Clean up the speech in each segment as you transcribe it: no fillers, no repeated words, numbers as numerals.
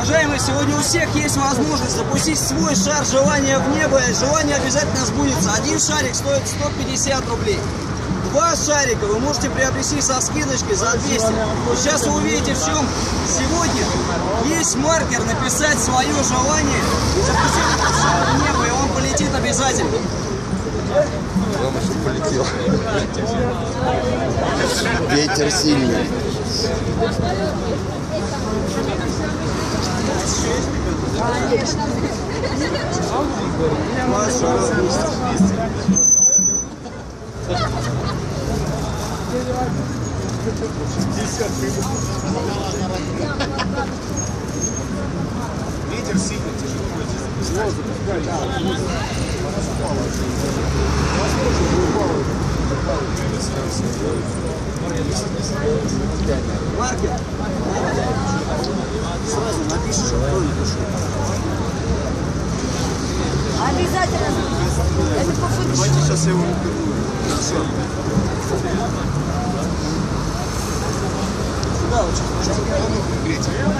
Уважаемые, сегодня у всех есть возможность запустить свой шар желания в небо. Желание обязательно сбудется. Один шарик стоит 150 рублей. Два шарика вы можете приобрести со скидочкой за 200. Сейчас вы увидите, в чем сегодня есть маркер написать свое желание и запустить этот шар в небо, и он полетит обязательно. Главное, чтобы полетел. Ветер сильный. Ветер сильный, тяжело. Маркер. Сразу напишешь, кто напишет. Обязательно. Это по фэншую. Давайте сейчас я его Все. Сюда очень.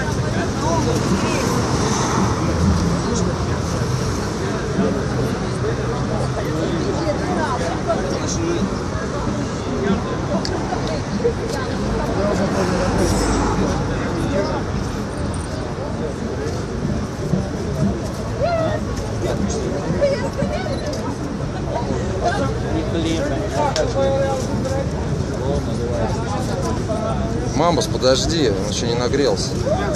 Мамбус, подожди, он еще не нагрелся.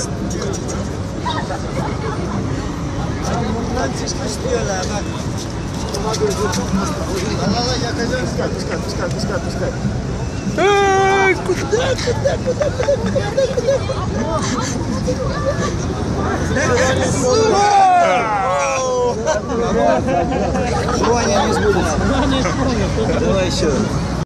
Пускай. Куда? Желание не сбудется. Давай еще.